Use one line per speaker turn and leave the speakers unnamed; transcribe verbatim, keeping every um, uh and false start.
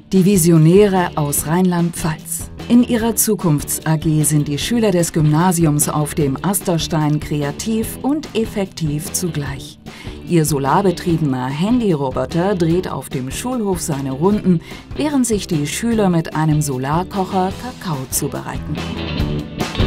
Die Visionäre aus Rheinland-Pfalz. In ihrer Zukunfts-A G sind die Schüler des Gymnasiums auf dem Asterstein kreativ und effektiv zugleich. Ihr solarbetriebener Handyroboter dreht auf dem Schulhof seine Runden, während sich die Schüler mit einem Solarkocher Kakao zubereiten.